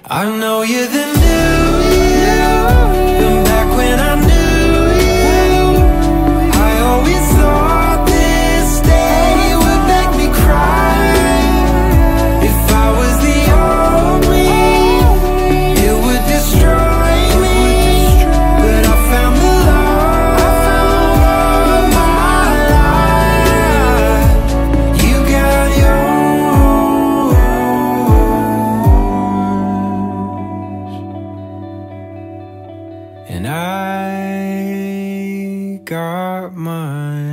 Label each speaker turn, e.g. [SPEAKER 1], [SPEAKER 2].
[SPEAKER 1] I know you're the new you, from back when I knew you. I always thought this day would make me cry. If I was the only, it would destroy me. But I found the love of my life. You got yours, and I got mine.